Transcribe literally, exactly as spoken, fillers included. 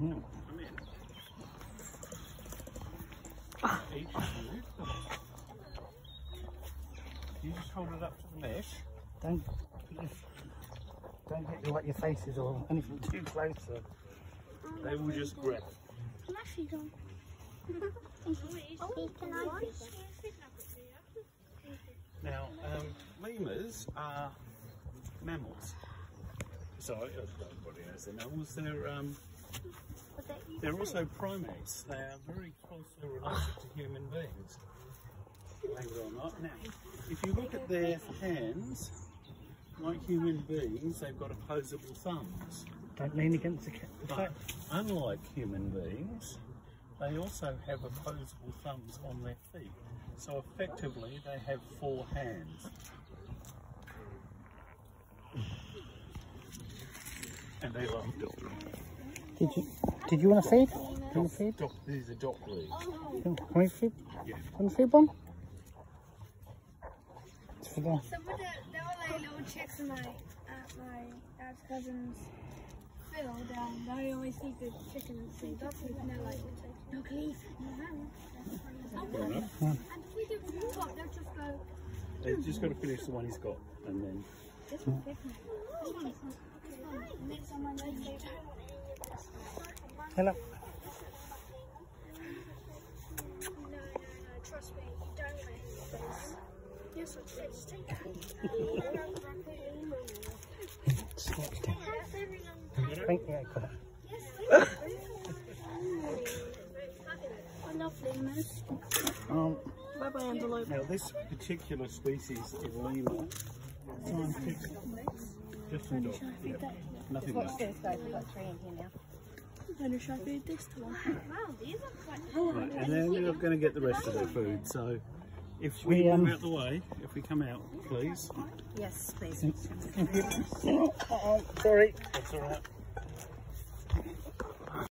Mm. Come in. Each of you. You just hold it up to the mesh. Don't, don't get like your faces or anything too close. Or... They will just grab. Now, um, lemurs are mammals. Sorry, everybody knows they're mammals. They're um, they're also primates. They are very closely related to human beings. Believe it or not. Now, if you look at their hands, like human beings, they've got opposable thumbs. Don't lean against the cat. But unlike human beings, they also have opposable thumbs on their feet. So effectively, they have four hands. And they love dock. Did you did you want to feed? Can you feed? Dock, these are dock leaves. Can we feed? Yeah. Can we feed one? It's for them. So with the, there were like little chicks in my, at my dad's cousin's field, and I always see the chickens and ducks, and they're like, no please, no ham. Fair enough. Yeah. And if we do move up, they'll just go, They've just got to finish the one he's got, and then... this one's different. This one is not. This one makes someone like you. Hello. No, no, no, trust me, you don't make this. Yes, I'm going to take that. Thank you. Got it. I love lemurs. Um, Bye bye, antelope. Now this particular species of lemur, just a dog, yeah. Nothing else. This guys, we've got three in here now. And should I feed this to one? Wow, these are quite Right, and then they're not going to get the rest of their food, so if we We, um, move out the way, if we come out, please. Yes, please. oh, sorry. That's all right.